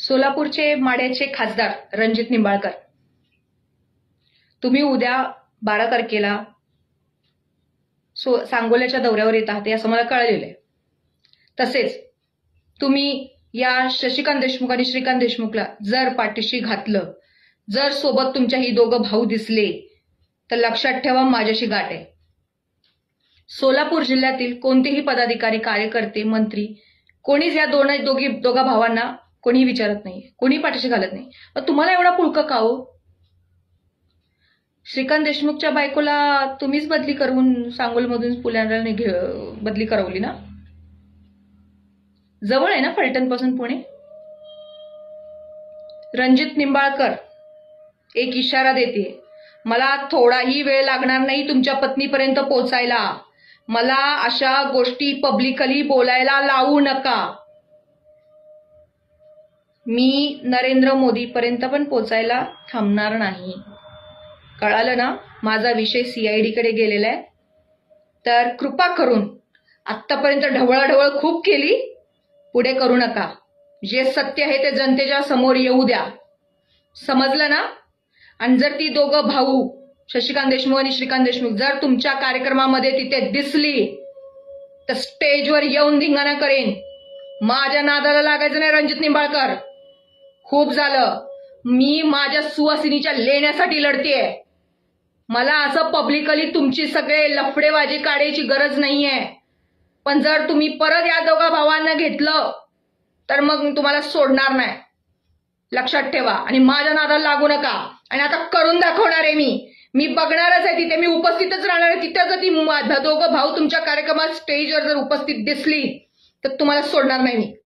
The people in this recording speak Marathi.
सोलापूरचे माढ्याचे खासदार रणजित निंबाळकर, तुम्ही उद्या 12 तारखेला सांगोल्याच्या दौऱ्यावर येत आहात असं मला कळलेलं आहे. तसेच तुम्ही या शशिकांत देशमुख आणि श्रीकांत देशमुखला जर पाठीशी घातलं, जर सोबत तुमच्या ही दोघं भाऊ दिसले तर लक्षात ठेवा माझ्याशी गाठ आहे. सोलापूर जिल्ह्यातील कोणतेही पदाधिकारी, कार्यकर्ते, मंत्री कोणीच या दोघा भावांना कोणी विचारत नाही, कोणी पाठीशी घालत नाही. मग तुम्हाला एवढा पुळका का हो? श्रीकांत देशमुखच्या बायकोला तुम्हीच बदली करून सांगोलमधून पुण्याला बदली करवली ना? जवळ आहे ना फलटण पासून पुणे. रणजित निंबाळकर एक इशारा देते, मला थोडाही वेळ लागणार नाही तुमच्या पत्नीपर्यंत पोहोचायला. मला अशा गोष्टी पब्लिकली बोलायला लावू नका. मी नरेंद्र मोदी पर्यंत पण पोचायला थांबणार नाही. कळालं ना? माझा विषय CID कडे गेलेला आहे. तर कृपा करून आत्तापर्यंत ढवळाढवळ खूप केली, पुढे करू नका. जे सत्य आहे ते जनतेच्या समोर येऊ द्या. समजलं ना? आणि जर ती दोघं भाऊ शशिकांत देशमुख आणि श्रीकांत देशमुख जर तुमच्या कार्यक्रमामध्ये तिथे दिसली तर स्टेजवर येऊन धिंगाणा करेन. माझ्या नादाला लागायचं नाही रणजित निंबाळकर. खूप झालं. मी माझ्या सुवासिनीच्या लेण्यासाठी लढतेय. मला असं पब्लिकली तुमची सगळे लफडेबाजी काढायची गरज नाहीये. पण जर तुम्ही परत या दोघा भावांना घेतलं तर मग तुम्हाला सोडणार नाही. लक्षात ठेवा. आणि माझ्या नादाला लागू नका. आणि आता करून दाखवणार आहे मी बघणारच आहे तिथे. मी उपस्थितच राहणार आहे तिथे. जर ती दोघं भाऊ तुमच्या कार्यक्रमात स्टेजवर जर उपस्थित दिसली तर तुम्हाला सोडणार नाही मी.